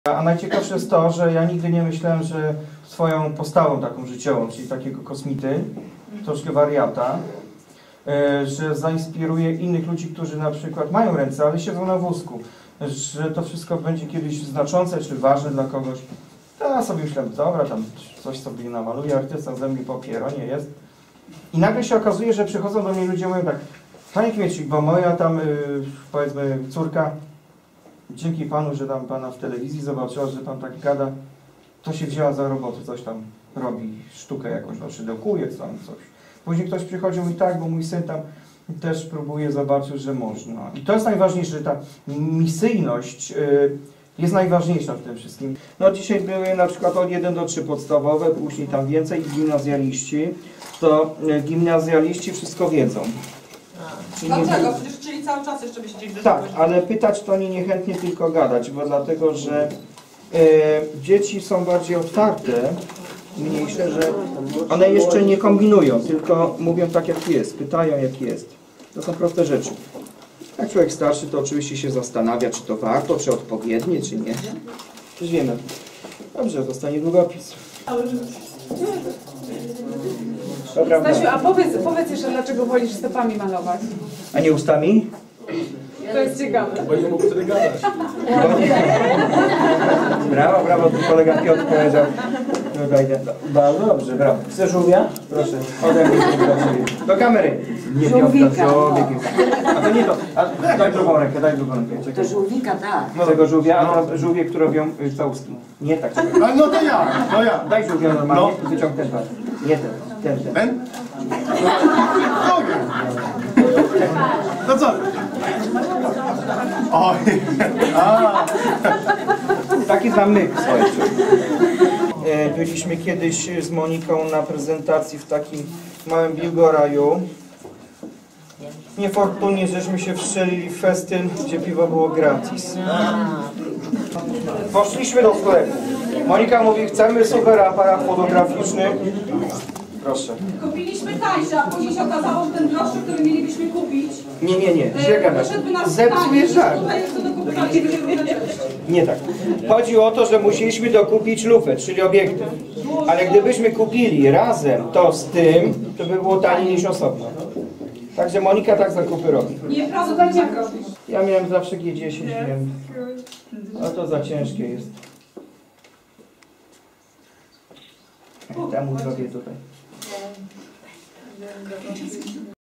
A najciekawsze jest to, że ja nigdy nie myślałem, że swoją postawą taką życiową, czyli takiego kosmity, troszkę wariata, że zainspiruje innych ludzi, którzy na przykład mają ręce, ale siedzą na wózku, że to wszystko będzie kiedyś znaczące czy ważne dla kogoś. To ja sobie myślałem, dobra, tam coś sobie namaluję, artysta ze mnie popiera, nie jest. I nagle się okazuje, że przychodzą do mnie ludzie i mówią tak: Panie Kmiecik, bo moja tam, powiedzmy, córka, dzięki Panu, że tam Pana w telewizji zobaczyła, że Pan tak gada, to się wzięła za robotę, coś tam robi, sztukę jakąś, szydełkuje coś. Później ktoś przychodził i tak, bo mój syn tam też próbuje, zobaczył, że można. I to jest najważniejsze, że ta misyjność jest najważniejsza w tym wszystkim. No dzisiaj były na przykład od 1 do 3 podstawowe, później tam więcej gimnazjaliści. To gimnazjaliści wszystko wiedzą. Dlaczego? Przecież czyli cały czas jeszcze byście gdzieś tak, ale pytać to oni niechętnie tylko gadać, bo dlatego, że dzieci są bardziej otwarte, mniejsze, że one jeszcze nie kombinują, tylko mówią tak jak jest, pytają jak jest. To są proste rzeczy. Jak człowiek starszy, to oczywiście się zastanawia, czy to warto, czy odpowiednie, czy nie. Przecież wiemy. Dobrze, zostanie długopis. Stasiu, a powiedz jeszcze, dlaczego wolisz stopami malować? A nie ustami? To jest ciekawe. Bo nie mógł wtedy gadać. Brawo, brawo, tu kolega Piotr powiedział. Bardzo dobrze, brawo. Chcesz żółwia? Proszę, ode mnie do kamery. Nie Żółwika. A to nie to. A daj drugą rękę, daj drugą rękę. Czekaj. To żółwika, tak. Tego żółwia, a teraz żółwie, które robią całuski. Nie tak. Czekaj. No to ja, no ja. Daj żółwia normalnie, wyciąg ten pan. Nie ten, ten. Ten? Drugi. No co? Oj. A. Taki zamyk, słuchajcie. Byliśmy kiedyś z Moniką na prezentacji w takim małym biłgoraju. Niefortunnie żeśmy się wstrzelili w festyn, gdzie piwo było gratis. Poszliśmy do sklepu. Monika mówi, chcemy super aparat fotograficzny. Proszę. Kupiliśmy tańsze, a później się okazało, że ten droższy, który mielibyśmy kupić, Nie, źle gadasz. Zepsujesz żart. Tutaj jest to do kupienia, nie będziemy wydać. Nie tak. Chodzi o to, że musieliśmy dokupić lufę, czyli obiektyw. Ale gdybyśmy kupili razem to z tym, to by było taniej niż osobno. Także Monika tak zakupy robi. Nieprawda, tak jak robisz. Ja miałem zawsze G10, wiem. No to za ciężkie jest. Temu zrobię tutaj.